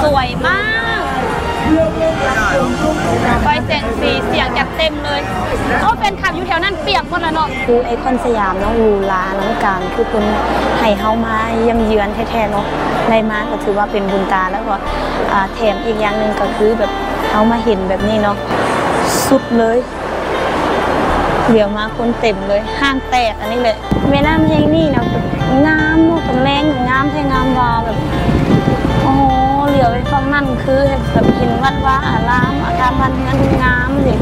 วยมากไฟแสงสีเสียงจากเต็มเลยเขาเป็นขับอยู่แถวนั้นเปียกหมดแล้วเนาะคือไอคอนสยามน้องลูลาน้องการคือคนให้เฮามาเยี่ยมเยือนแท้ๆเนาะได้มาก็ถือว่าเป็นบุญตาแล้วก็แถมอีกอย่างหนึ่งก็คือแบบเฮามาเห็นแบบนี้เนาะสุดเลยเดี๋ยวมาคนเต็มเลยห้างแตกอันนี้เลยแม่น้ำแห่งนี้นะงามเนาะตอนแรงงามแท้งามว่าแบบโอ้เหลียวไปฟังนั่นคือแบบเห็นวัดว่าอารามอาการมันงานงามเลย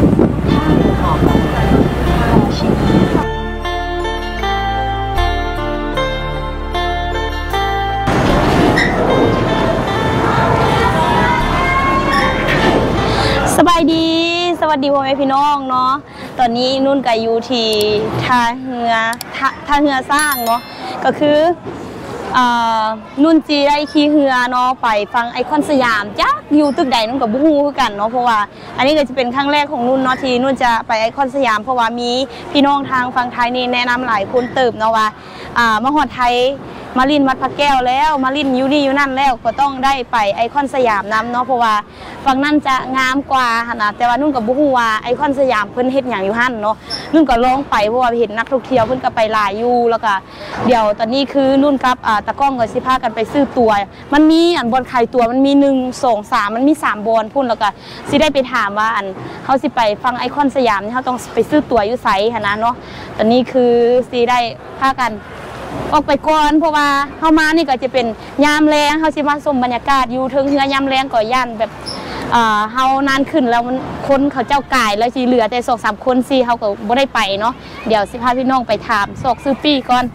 สบายดีสวัสดีพ่อแม่พี่น้องเนาะตอนนี้นุ่นกับยูทีท่าเรือสร้างเนาะก็คือนุ่นจีได้ขี่เรือเนาะไปฟังไอคอนสยามจ้าอยู่ตึกใดนุ่นกับบุ้งฮู้กันเนาะเพราะว่าอันนี้ก็จะเป็นครั้งแรกของนุ่นเนาะที่นุ่นจะไปไอคอนสยามเพราะว่ามีพี่น้องทางฝั่งไทยนี่แนะนำหลายคนเติบเนาะว่ามาฮอดไทยมาลินวัดพระแก้วแล้วมาลินยูนี่ยูนั่นแล้วก็ต้องได้ไปไอคอนสยามนำเนาะเพราะว่าฝั่งนั้นจะงามกว่านะแต่ว่านุ่นกับบุ้งว่าไอคอนสยามเพิ่นเฮ็ดอย่างอยู่หั่นเนาะนุ่นก็ลองไปเพราะว่าเห็นนักท่องเที่ยวเพิ่นก็ไปหลายอยู่แล้วก็เดี๋ยวตอนนี้คือนุ่นกับตะก้องก็สิพากันไปซื้อตั๋วมันมีบอลขายตั๋วมันมี1 2 3มันมี3บอลพุ่นแล้วก็สิได้ไปถามว่าเฮาสิไปฟังไอคอนสยามเฮาต้องไปซื้อตั๋วอยู่ไสหั่นนะเนาะตอนนี้คือสิได้พากันออกไปก่อนเพราะว่าเฮามานี่ก็จะเป็นยามแรงเฮาสิมาชมบรรยากาศอยู่ถึงเรือยามแรงก็ย่านแบบเฮานานขึ้นแล้วมันคนเขาเจ้ากายแล้วสิเหลือแต่2-3 คนสิเฮาก็บ่ได้ไปเนาะเดี๋ยวสิพาพี่น้องไปถามซอกซื้อปี้ก่อน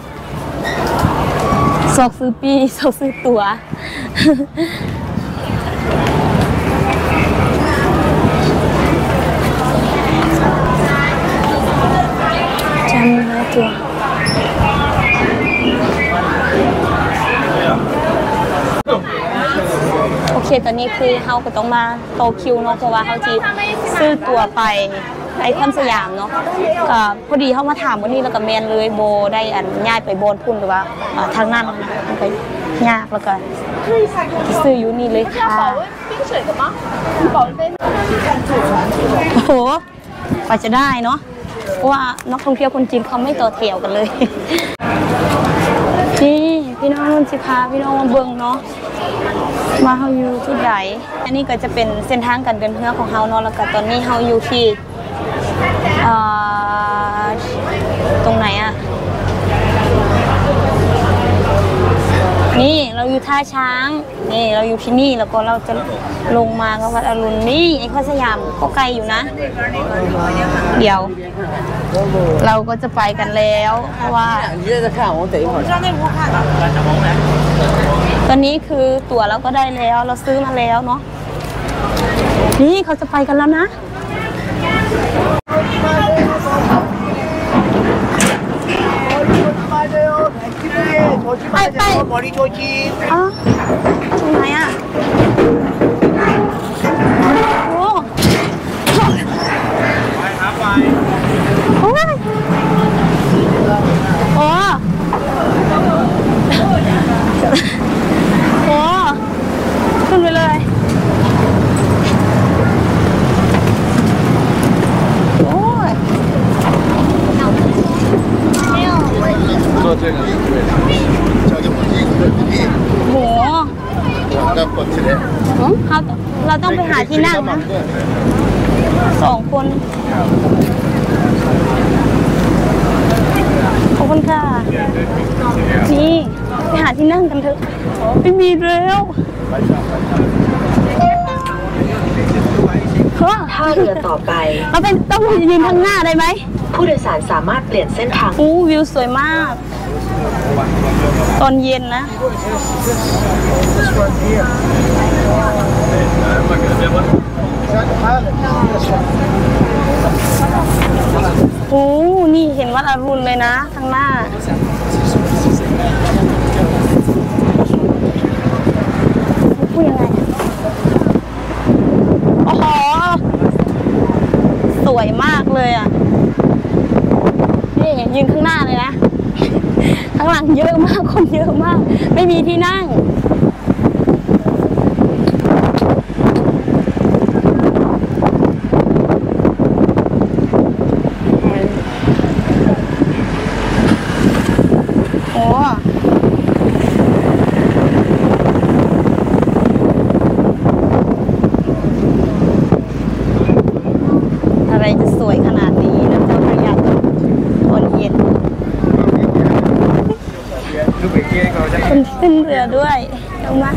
ซอกซื้อปี้ซอกซื้อตั๋วจำนะตัวโอเคตอนนี้คือเฮาก็ต้องมาโตคิวเนาะเพราะว่าเฮาจีซื้อตั๋วไปไอคอนสยามเนาะก็พอดีเฮามาถามวันนี้แล้วก็แมนเลยโบได้ย้ายไปโบนพุ่นหรือว่าทางนั้นมันก็ยากแล้วก็ซื้ออยู่นี่เลยค่ะโอ้โหกว่าจะได้เนาะเพราะว่านักท่องเที่ยวคนจีนเขาไม่ต่อแถวกันเลยนี่พี่น้องนุ่นสิพาพี่น้องมาเบิ่งเนาะมาเฮาอยู่ที่ไหนอันนี้ก็จะเป็นเส้นทางการเดินเรือของเฮาเนาะแล้วก็ตอนนี้เฮาอยู่ที่ตรงไหนอะนี่เราอยู่ท่าช้างนี่เราอยู่ที่นี่แล้วก็เราจะลงมาก็วัดอรุณนี่ไอคอนสยามก็ไกลอยู่นะเดี๋ยวเราก็จะไปกันแล้วเพราะว่าตอนนี้คือตั๋วเราก็ได้แล้วเราซื้อมาแล้วเนาะนี่เขาจะไปกันแล้วนะไปอ๋อตรงไหนอ่ะโอ้ไปครับไปโอ้ยโอ้โอ้ขึ้นไปเลยโอ้ยโหเราต้องไปหาที่นั่งนะ2 คนขอบคุณค่ะนี่ไปหาที่นั่งกันเถอะไม่มีแล้วท่าเรือต่อไปเราเป็นต้องยืนข้างหน้าได้ไหมผู้โดยสารสามารถเปลี่ยนเส้นทางวิวสวยมากตอนเย็นนะโอ้นี่เห็นวัดอรุณเลยนะข้างหน้าพูดยังไงโอ้โหสวยมากเลยอ่ะนี่ยืนข้างหน้าเลยนะข้างหลังเยอะมากคนเยอะมากไม่มีที่นั่งขึ้นเรือด้วยลงมา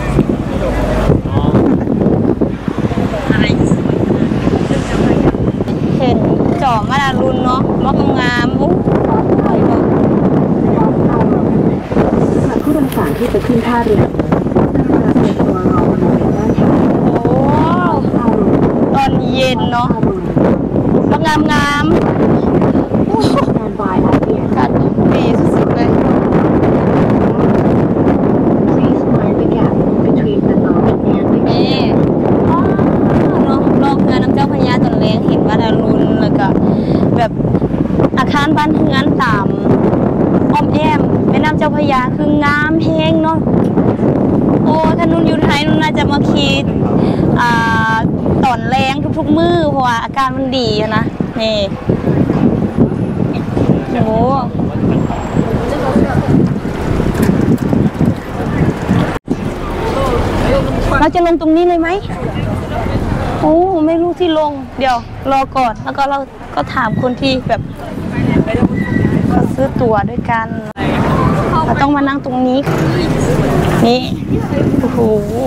เห็นจ่อมาดารุนเนาะมอกงามๆผู้โดยสารที่จะขึ้นท่าเรือเตรียมตัวรอบริเวณด้านท้ายโอ้ตอนเย็นเนาะมอกงามๆการบายและเปลี่ยนกัดดีสุดๆเลย Please mind the gap between the north and the นี่เนาะรอบงานน้ำเจ้าพระยาตอนเลี้ยงเห็นว่าดารุนแล้วก็แบบอาคารบ้านเฮือนตามอ้อมแอมแม่น้ำเจ้าพระยาคืองามแห้งเนาะโอ้ถ้านุ่นอยู่ไทยนุ่นน่าจะมาคิดตอนแรงทุกๆมื้อเพราะว่าอาการมันดีอะนะนี่โอ้เราจะลงตรงนี้เลยไหมโอ้ไม่รู้ที่ลงเดี๋ยวรอก่อนแล้วก็เราก็ถามคนที่แบบเขาซื้อตั๋วด้วยกันเราต้องมานั่งตรงนี้นี่โอ้โห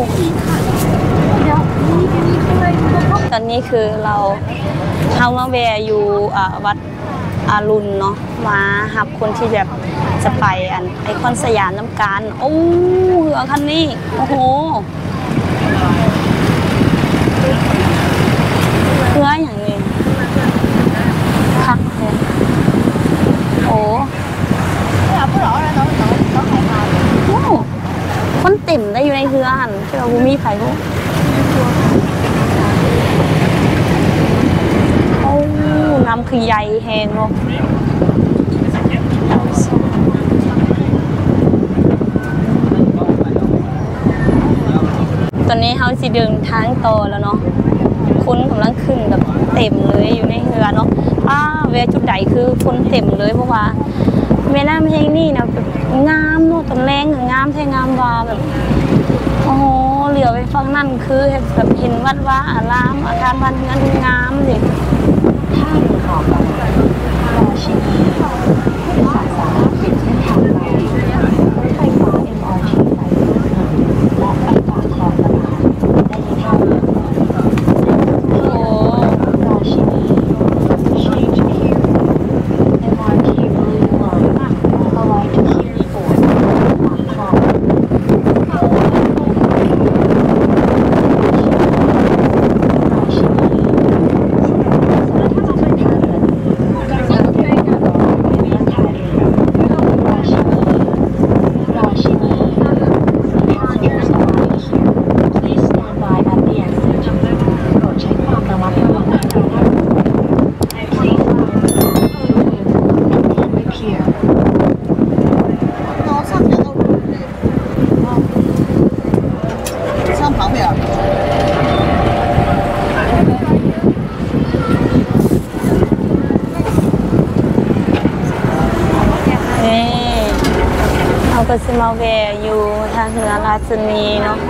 ตอนนี้คือเราเข้ามาแวะอยู่วัดอารุณเนาะมาหับคนที่แบบจะไปไอคอนสยามน้ำการโอ้เรือคันนี้โอ้โหเรืออย่างนี้คักเลยโอ้คนเต็มได้อยู่ในเรือหันเชื่อว่ามีไผ่พวกโอ้น้ำคือใหญ่แหงเนาะตอนนี้เขาสิเดินทางต่อแล้วเนาะคนกำลังขึ้นแบบเต็มเลยอยู่ในเรือเนาะเวลาจุดใดคือคนเต็มเลยเพราะว่าแม่น้ำแห่งนี้นะแบบงามเนาะตอนแรงงามแท้งามว่าแบบโอ้โหเหลียวไปฟังนั่นคือแบบเห็นวัดว่าอารามอาคารบ้านเรือนงามเลยท่าเรือต่อไปรอชินีผู้โดยสารสามารถเปลี่ยนเส้นทางไปรถไฟฟ้า MRT สายสีน้ำเงินและไปปากคลองตลาดได้ที่ท่าเรือโอ้รอชินี Change here MRT Blue Line Ally to Hereford ปากคลองก็จะมาแวะอยู่ทางเรือราชนีเนาะ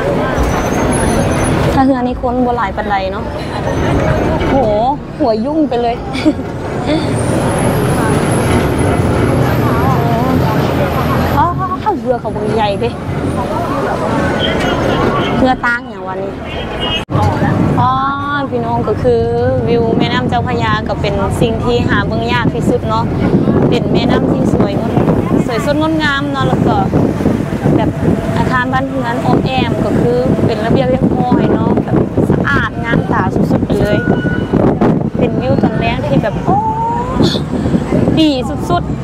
ทางเรือนี้คนบ่หลายปานใดเนาะโหหัวยุ่งไปเลยเรือเขาบางใหญ่ดิเรือตั้งอย่างวันนี้พี่น้องก็คือวิวแม่น้ำเจ้าพระยาก็เป็นสิ่งที่หาเบิ่งยากที่สุดเนาะเป็นแม่น้ำที่สวยสดงดงามเนาะแล้วก็แบบอาคารบ้านเรือนอ้อมแอมก็คือเป็นระเบียบเรียบร้อยเนาะแบบสะอาดงามตาสุดๆไปเลยเป็นวิวตอนแรกที่แบบโอ้ดีสุดๆ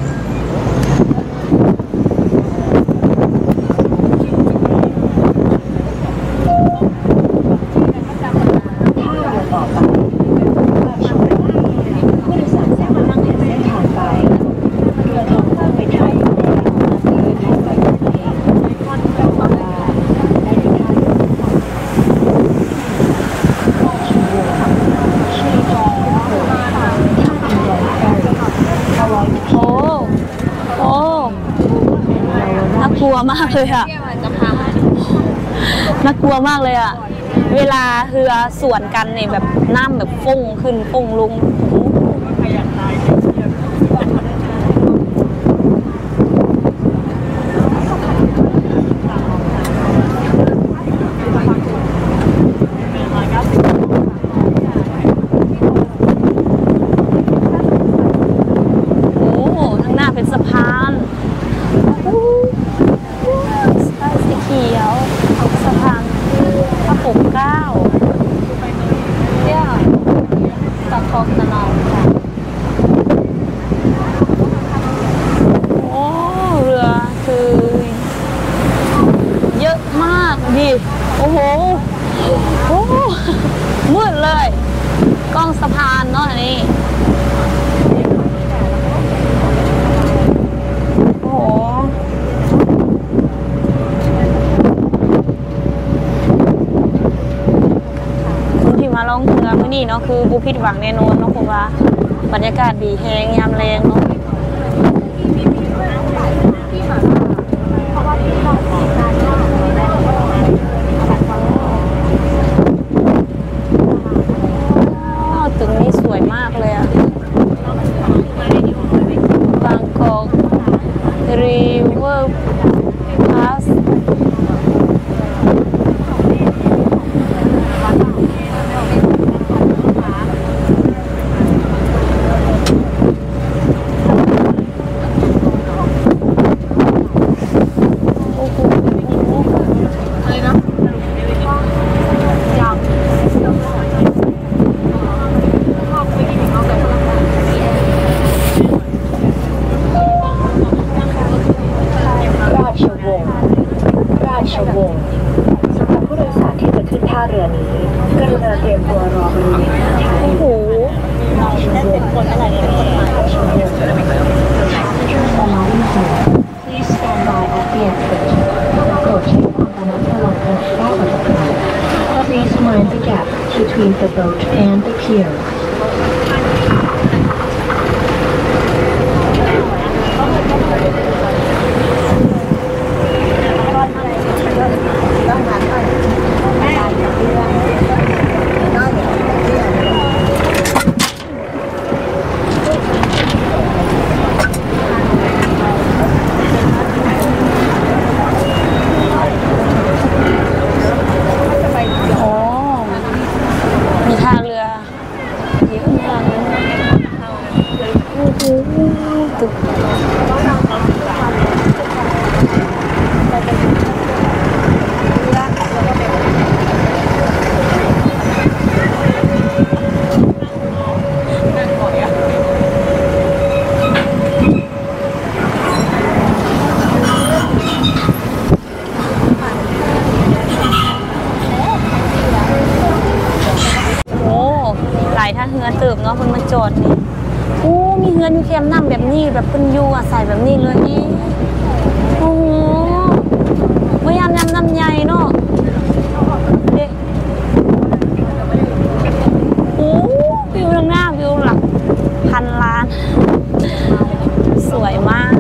กลัวมากเลยอะน่ากลัวมากเลยอะเวลาเรือสวนกันเนี่ยแบบน้ำแบบฟุ้งขึ้นฟุ้งลงเนี่ยตัดทองตะนาวค่ะโอ้เรือคือเยอะมากดิโอ้โหโอ้มืดเลยกล้องสะพานเนาะอันนี้โอ้โหคนที่มาล่องเรือมื้อนี้เนาะคือบุผิดหวังแน่นอนเนาะเพราะว่าบรรยากาศดีแฮงยามแรงเนาะตึกนี้สวยมากเลยอะบางกอกริเวอร์พาสเรือนี้กรุณาเตรียมตัวรอบริเวณโอ้โหเป็นคนอะไรเป็นคนมาPlease stand by at the exit โปรดใช้ความระมัดระวังและก้าวออกจากเรือ Please mind the gap between the boat and the pierถ้าเฮือเติบเนาะเพิ่นมาจอดนี่โอ้มีเฮือนอยู่แคมป์น้ำแบบนี้แบบเพิ่นอยู่อาศัยแบบนี้เลยนี่โอ้โหบ่ยามน้ำใหญ่เนาะเด้โอ้วิวทางหน้าวิวหลักพันล้านสวยมาก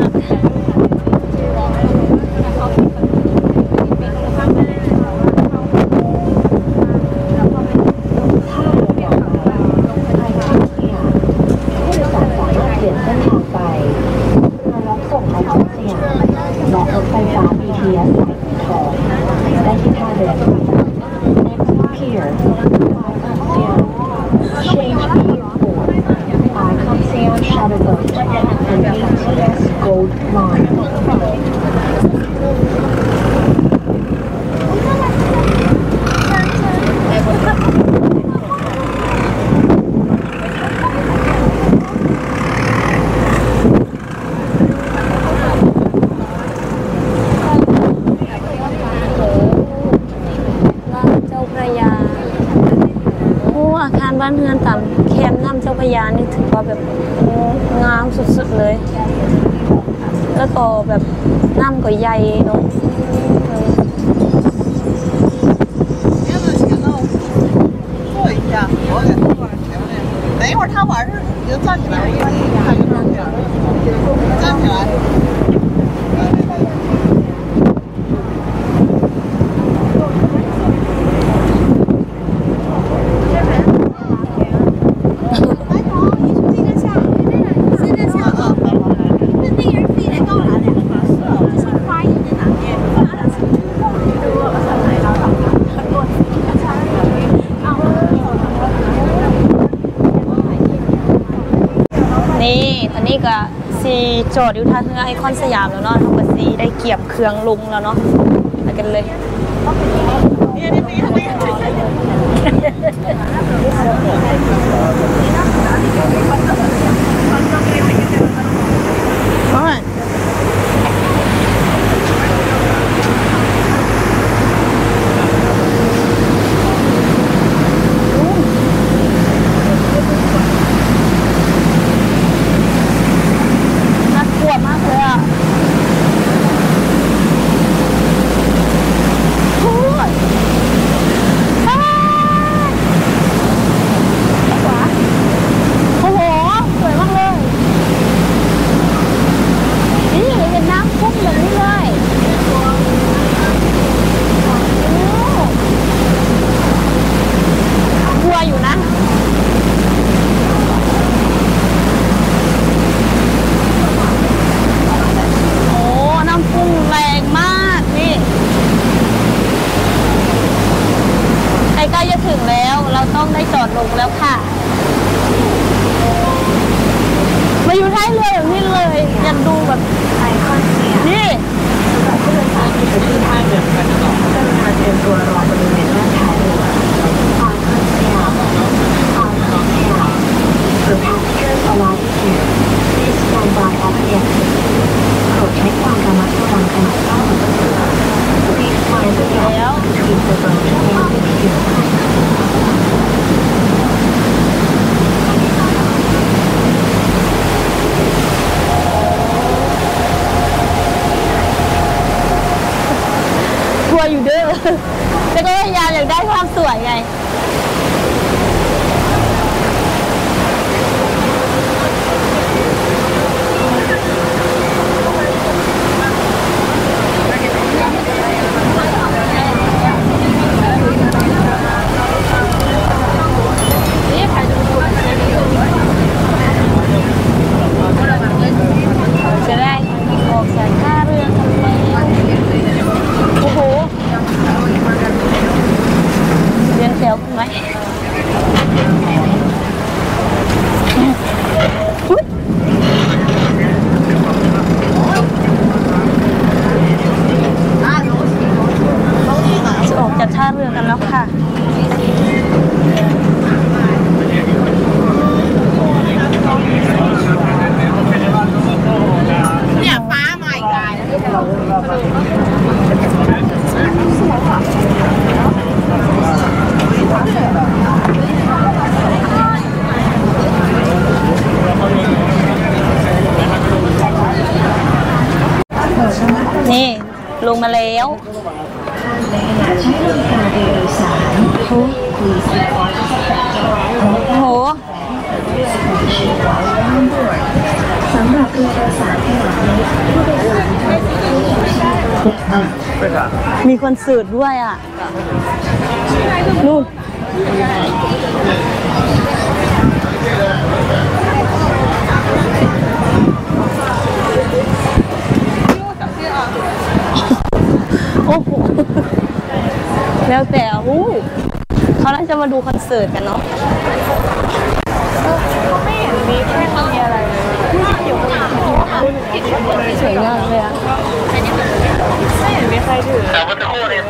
บ้านเฮือนต่ำแคมป์น้ำเจ้าพระยานี่ถือว่าแบบงามสุดๆเลยแล้วก็แบบน้ำก็ใหญ่เนาะ等一会儿他玩儿你就站起来，我给你看个照片，站起来。 นี่ตอนนี้ก็ซีจอดอยู่ท่าเรือไอคอนสยามแล้วเนาะทำกับซีได้เกี่ยมเครื่องลุงแล้วเนาะไปกันเลยลงแล้วค่ะมาอยู่ท้ายเรือแบบนี้เลยอยากดูแบบนี่ตัวรอบริเวณด้านท้ายเรือไอคอนสยามThe passengers arriving here please stand by all the exits โปรดใช้ความระมัดระวังขณะเข้าบนเรือ Please mind the gap between the boat and the queue ทัวร์อยู่เด้อแต่ก็พยายามอยากได้ความสวยไงจะได้ออกจากท่าเรือกันแล้วโอ้โหเรียนแถวไหมจะออกจากท่าเรือกันแล้วค่ะเนี่ยฟ้าใหม่กายนี่ลงมาแล้วในขณะใช้บริการเรือโดยสารPlease report โอ้โหสำหรับเรือโดยสารขนาดเล็กผู้โดยสารควรใส่เครื่องชูชีพมีคอนเสิร์ตด้วยอ่ะนู่นโอ้โหแล้วแต่เขาน่าจะมาดูคอนเสิร์ตกันเนาะไม่เห็นมีแค่มีอะไรสวยงามเลยอ่ะไม่เห็นมีใครถือแต่ว่าจะโค่นเลย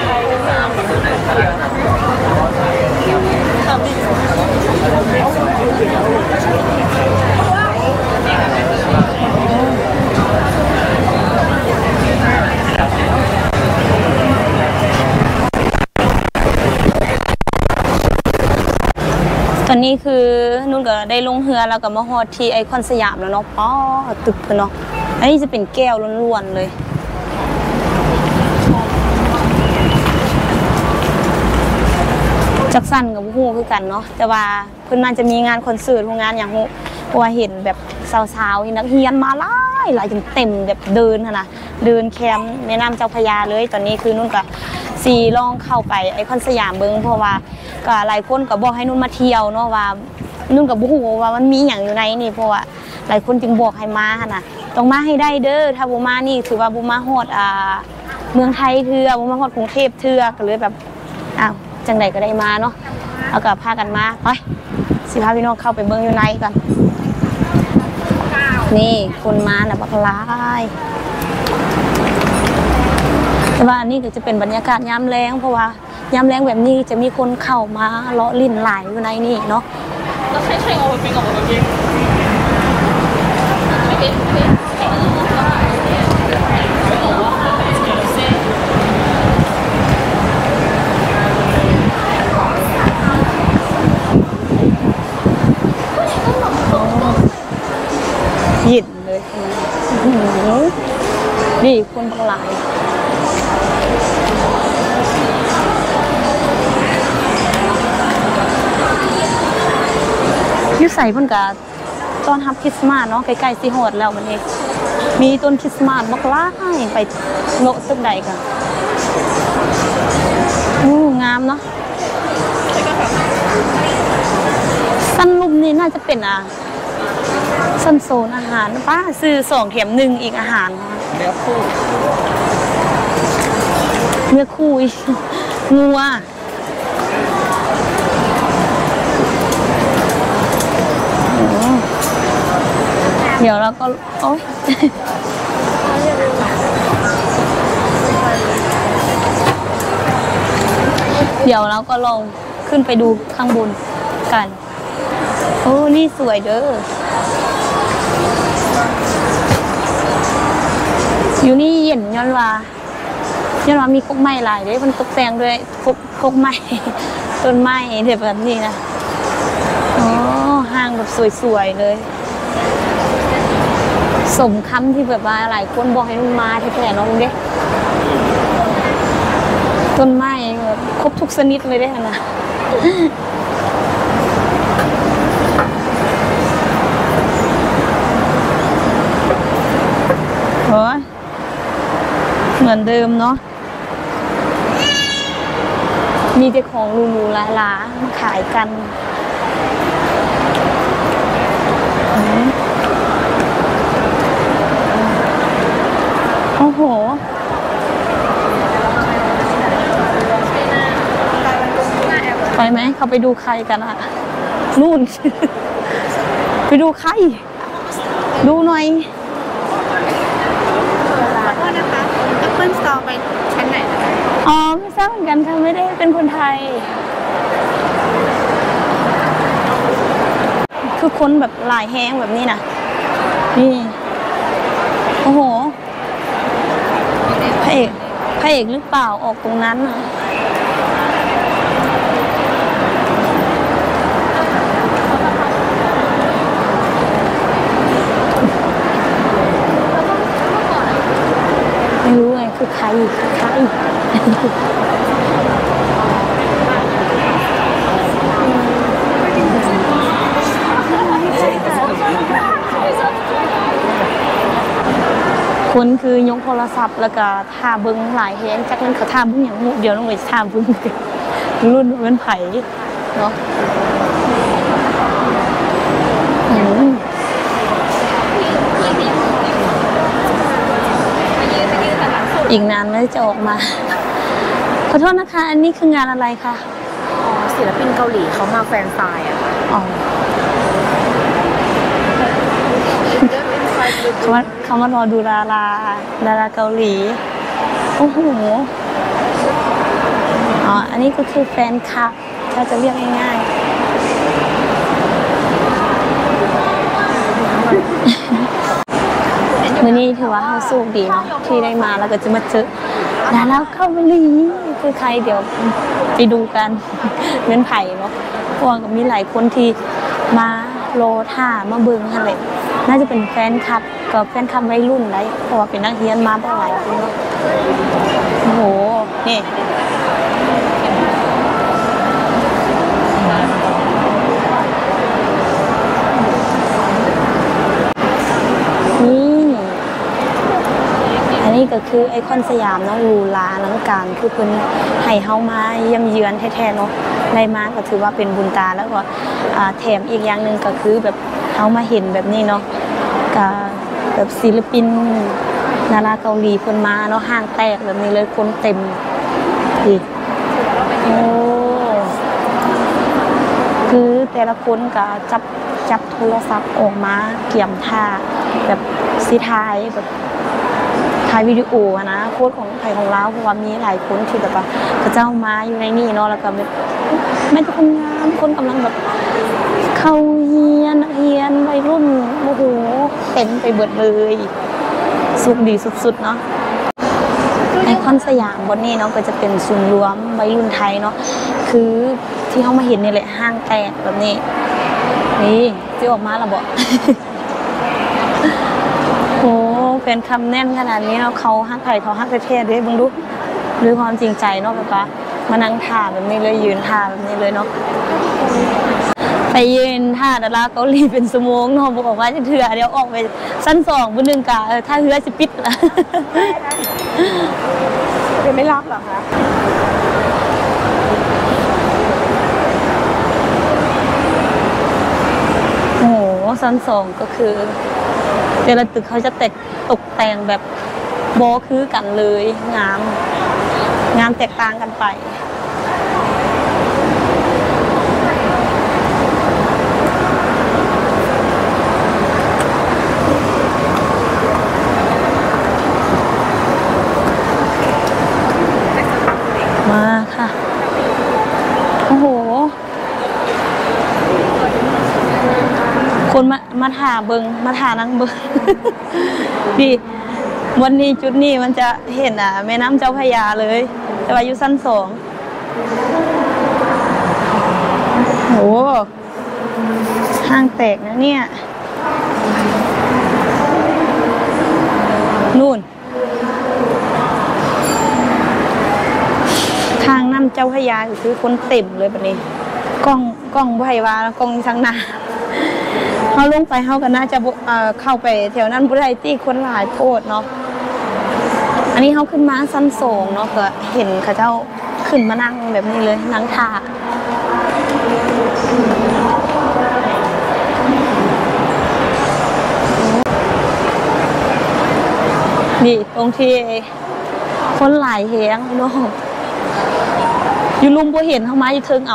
ตอนนี้คือนุ่นก็ได้ลงเรือแล้วก็มาฮอดที่ไอคอนสยามแล้วเนาะป้อตึกเพื่อนเนาะอันนี้จะเป็นแก้วล้วนๆเลยจักสั่นกับฮู้คือกันเนาะแต่ว่าเพิ่นมันจะมีงานคอนเสิร์ตงานอย่างฮู้เพราะว่าเห็นแบบสาวๆที่นักเรียนมาหลายจนเต็มแบบเดินนะเดินแคมป์แม่น้ำเจ้าพระยาเลยตอนนี้คือนุ่นก็สีลองเข้าไปไอคอนสยามเบิ้งเพราะว่าก็หลายคนก็บอกให้นุ่นมาเที่ยวเนาะว่านุ่นกับบุหูว่ามันมีอย่างอยู่ในนี่เพราะว่าหลายคนจึงบอกให้มานะต้องมาให้ได้เด้อถ้าบุมานี่ถือว่าบุมาฮอดเมืองไทยเทื่อบุมาฮอดกรุงเทพเทื่อก็เลยแบบจังใดก็ได้มาเนาะเอากับพากันมาไปสิพาพี่น้องเข้าไปเบิ้งอยู่ในกันนี่คนมาน่ะบักหลายแต่ว่าอันนี้ก็จะเป็นบรรยากาศยามแล้งเพราะว่ายามแล้งแบบนี้จะมีคนเข้ามาเลาะลิ้นหลายอยู่ในนี่เนาะแล้วใช้เอาไปกับเราเองหยิบเลยนี่คนบักหลายยุใส่เพิ่นกะตอนรับคริสต์มาสเนาะใกล้ๆสิฮอดแล้วมันเองมีต้นคริสต์มาสบักหลายไปโลกตึกใดกันงามเนาะสั้นลุ่มนี่น่าจะเป็นสั้นโซนอาหารป้าซื้อ2 แถม 1อีกอาหารเนื้อคู่อีกงัวเดี๋ยวเราก็โอ๊ยเดี๋ยวเราก็ลองขึ้นไปดูข้างบนกันโอ้นี่สวยเด้ออยู่นี่เย็นย้อนว่ามีกกไม้หลายเด้มันตกแต่งด้วยกกไม้ต้นไม้เดี๋ยวแบบนี้นะโอ้ห้างแบบสวยๆเลยสมคำที่แบบว่าหลายคนบอกให้นุ่นมาแท้ๆน้องเด้ต้นไม้แบบครบทุกชนิดเลยได้นะโอ้ยเหมือนเดิมเนาะมีแต่ของหรูๆหลาๆมาขายกันโอ้โหไปไหมเขาไปดูใครกันอะนู่น ไปดูใครดูหน่อยขอโทษนะคะ Apple Store ไปชั้นไหนนะคะอ๋อไม่ทราบเหมือนกันค่ะไม่ได้เป็นคนไทยคือคนแบบหลายแห้งแบบนี้นะนี่โอ้โหพระเอกหรือเปล่าออกตรงนั้นน่ะไม่รู้ไงคือใครคนคือยกโทรศัพท์แล้วก็ท่าเบิ้งหลายแฮงจากนั้นเขาท่าเบิ้งอย่างเดียวน้องเลยท่าเบิ้งรุ่นเป็นไผ่เนาะอีกนานไม่จะออกมาขอโทษนะคะอันนี้คืองานอะไรคะอ๋อศิลปินเกาหลีเขามาแฟนไซน์อะค่ะอ๋อเขามารอดูดาราเกาหลีโอ้โหอ๋ออันนี้ก็คือแฟนคลับถ้าจะเรียกง่ายๆวันนี้ถือว่าเขาสู้ดีเนาะที่ได้มาแล้วก็จะมาเจอดาราเกาหลีคือใครเดี๋ยวไปดูกันเป็นไผ่เนาะเพราะว่ามีหลายคนที่มาโลท่ามาเบิ้งอะไรน่าจะเป็นแฟนคลับกับแฟนคลับวัยรุ่นไรเพราะว่าเป็นนักเรียนมาหลายคนโอ้โหนี่อันนี้ก็คือไอคอนสยามเนาะลูลาลังการคือเพิ่นให้เฮามาเยี่ยมเยือนแท้ๆเนาะได้มาก็ถือว่าเป็นบุญตาแล้วก็แถมอีกอย่างหนึ่งก็คือแบบเฮามาเห็นแบบนี้เนาะกับแบบศิลปินดาราเกาหลีเพิ่นมาเนาะห้างแตกแบบนี้เลยคนเต็มดิโอ้คือแต่ละคนก็จับโทรศัพท์ออกมาเกี่ยมท่าแบบสิถ่ายแบบถ่ายวิดีโอนะโค้ดของไทยของเราเพราะว่ามีหลายคนที่แบบว่าพระเจ้ามาอยู่ในนี่เนาะแล้วก็แบบไม่ต้องงานคนกำลังแบบเข้าเฮียนวัยรุ่นโอ้โหเต็มไปเบิดเลยสุขดีสุดๆเนาะไอคอนสยามบนนี้เนาะก็จะเป็นศูนย์รวมวัยรุ่นไทยเนาะคือที่เขามาเห็นนี่แหละห้างแตกแบบนี้นี่ที่ออกมาแล้วบอกโอ้เป็นคำแน่นขนาดนี้เนาะเขาฮักไผ่เขาฮักประเทศด้วยบึงดูด้วยความจริงใจเนาะแบบว่ามานั่งท่าแบบนี้เลยยืนท่าแบบนี้เลยเนาะไปยืนท่าดาราเกาหลีเป็นสมงเนาะบอกว่าจะเถื่อเดี๋ยวออกไปชั้น2บน1กะถ้าเถื่อจะปิดละจะไม่รับหรอคะโอ้โหชั้น2ก็คือแต่ละตึกเขาจะตกแต่งแบบโบคือกันเลยงามแตกต่างกันไปโอ้โหคนมาถ่าเบิงมาถ่านั่งเบิง ดีวันนี้จุดนี้มันจะเห็นแม่น้ำเจ้าพระยาเลยแต่ว่าอยู่ชั้น2โหห้างแตกนะเนี่ยนู่นทางน้ำเจ้าพระยาคือคนเต็มเลยแบบนี้กล้องไผ่วากล้องทางหน้าเขาลงไปเขากันน่าจะเข้าไปแถวนั้นบุรีที่คนหลายโพดเนาะอันนี้เขาขึ้นมาชั้น2เนาะก็เห็นเขาเจ้าขึ้นมานั่งแบบนี้เลยนั่งท่านี่ตรงที่คนหลายแหงพี่น้องอยู่ลุมบ่เห็นเขามาอยู่เทิงเอา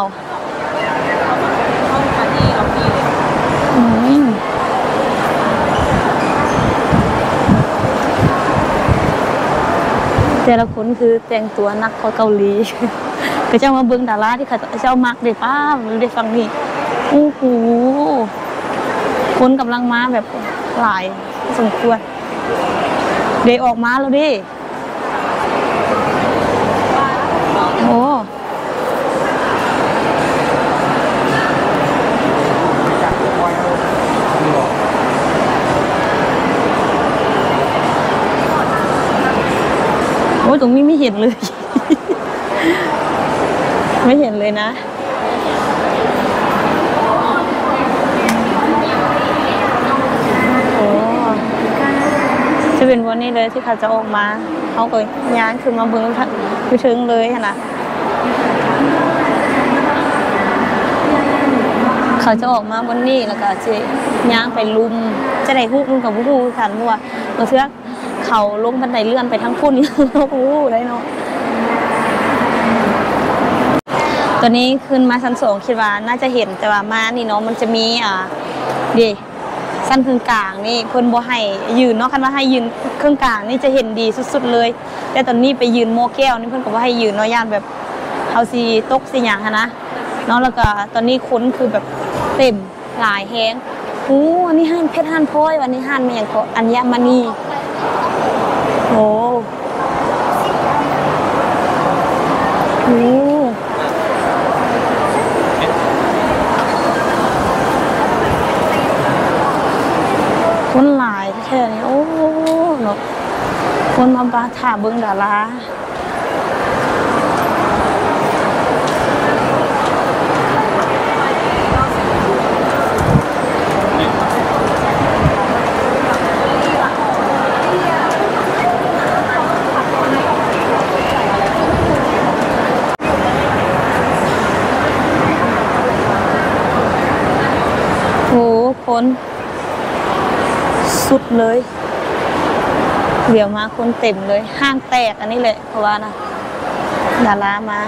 แต่ละคนคือแต่งตัวนักเขาเกาหลี ก็เจ้ามาเบิ้งดาราที่เขาเจ้ามักเด็ดป้าได้ฟังนี่โอ้โหคนกำลังมาแบบหลายสมควรเดี๋ยวออกมาแล้วดิโอ้โอ้ตรงนี้ไม่เห็นเลย ไม่เห็นเลยนะโอ้จะเป็นวันนี้เลยที่เขาจะออกมาเขาก็ย้ายขึ้นมาเบิ้งไปถึงเลยนะเขาจะออกมาวันนี้แล้วก็จะย้างไปลุมจะได้ฮู้ลุมกับฮู้กันเพราะว่าเมื่อเช้าเขาลงบันไดเลื่อนไปทั้งพุ่นฮู้ได้เนาะตอนนี้ขึ้นมาชั้น2คิดว่าน่าจะเห็นแต่ว่ามานี่เนาะมันจะมีดีชั้นเครื่องกลางนี่เพิ่นบ่ให้ยืนเนาะคันว่าให้ยืนเครื่องกลางนี่จะเห็นดีสุดๆเลยแต่ตอนนี้ไปยืนโมแก้วนี่เพิ่นก็บ่ให้ยืนเนาะย่านแบบเฮาสิตกสิหยังนะเนาะแล้วก็ตอนนี้คนคือแบบเต็มหลายแฮงโอ้อันนี้ห้านเพชรห้านพลอยวันนี้ห้านแม่งก็อัญมณีโอ้โหคนหลายแค่นี้โอ้เนาะคนมาบาถ่าเบิ้งดาราโอ้คนสุดเลยเดี๋ยวมาคนเต็มเลยห้างแตกอันนี้เลยเพราะว่านะดารามา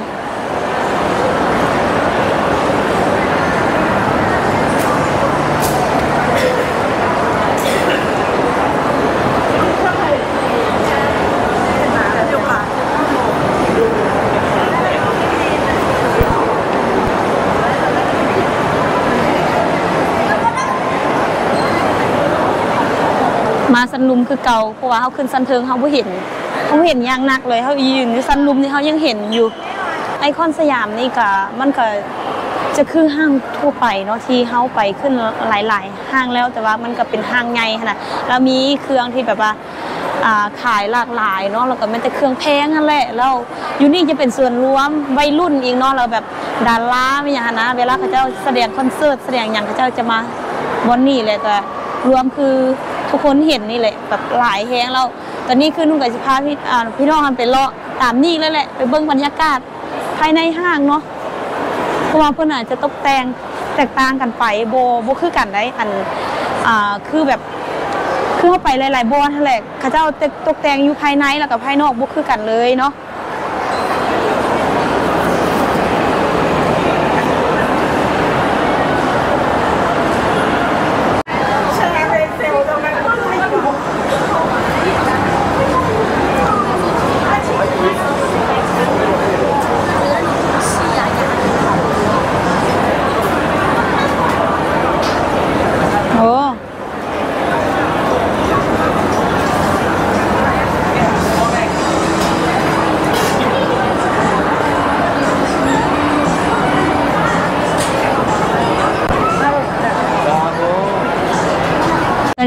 มาสันลุมคือเก่าเพราะว่าเขาขึ้นสันเทิงเขาไม่เห็นอย่างนักเลยเขายืนอยู่สันลุมนี่เขายังเห็นอยู่ไอคอนสยามนี่ก็มันก็จะคือห้างทั่วไปเนาะที่เขาไปขึ้นหลายๆห้างแล้วแต่ว่ามันก็เป็นห้างไงขนาดแล้วมีเครื่องที่แบบว่าขายหลากหลายเนาะแล้วก็มันแต่เครื่องแพงนั่นแหละแล้วอยู่นี่จะเป็นส่วนรวมวัยรุ่นอีกเนาะเราแบบดาราไม่อย่างนั้นนะเวลาเขาเจ้าแสดงคอนเสิร์ตแสดงอย่างเขาเจ้าจะมาบอนนี่เลยก็รวมคือทุกคนเห็นนี่แหละแบบหลายแฮงแล้วตอนนี้คือนุ่งกับสิพาพี่น้องกันไปเลาะตามนี่แล้วแหละไปเบิ่งบรรยากาศภายในห้างเนาะเพราะว่าเพื่อนอาจจะตกแต่งแตกต่างกันไปโบคือกันได้อันคือแบบคือเข้าไปหลายๆโบนั่นแหละเขาเจ้าตกแต่งอยู่ภายในแล้วกับภายนอกโบคือกันเลยเนาะ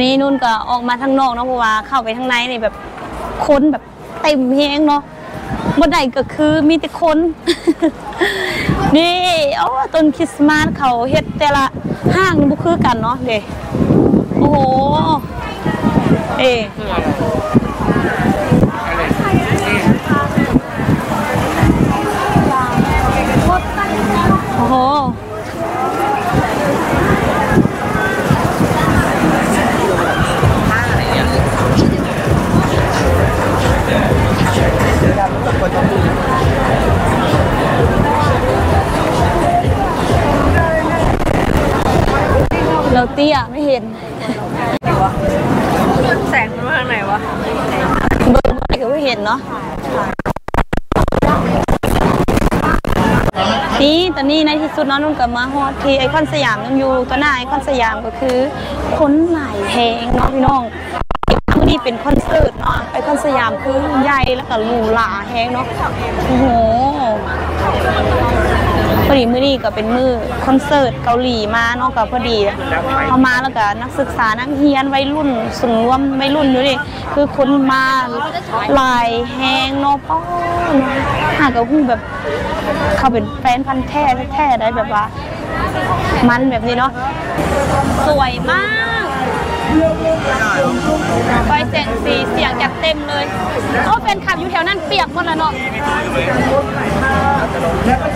นี้นุ่นก็ออกมาทางนอกเนาะเพราะว่าเข้าไปทางในนี่แบบคนแบบเต็มแฮงเนาะบ่ได้ก็คือมีแต่คน นี่ต้นคริสต์มาสเขาเฮ็ดแต่ละห้างนี่บ่คือกันเนาะเด้โอ้โหโอ้โหเราเตี้ยไม่เห็นแสงมันมาทางไหนวะเบอร์ไม่ก็ไม่เห็นเนาะนี่ตอนนี้ในที่สุดน้องนุ่นกับมาฮอดที่ไอคอนสยามยังอยู่ตัวหน้าไอคอนสยามก็คือคนหลายแหงเนาะพี่น้องมื้อนี้เป็นคอนเสิร์ตเนาะไอคอนสยามคือใหญ่แล้วก็หรูหราแหงเนาะโอ้โหพอดีมื้อนี้ก็เป็นมื้อคอนเสิร์ตเกาหลีมาเนาะก็พอดีเข้ามาแล้วก็นักศึกษานักเรียนวัยรุ่นส่วนรวมวัยรุ่นอยู่ดิคือคนมาหลายแหงเนาะป้อหากก็ฮู้แบบเขาเป็นแฟนพันธุ์แท้ได้แบบว่ามันแบบนี้เนาะสวยมากไฟแสงสีเสียงจัดเต็มเลยโอ้เป็นขับอยู่แถวนั้นเปียกหมดแล้วเนาะ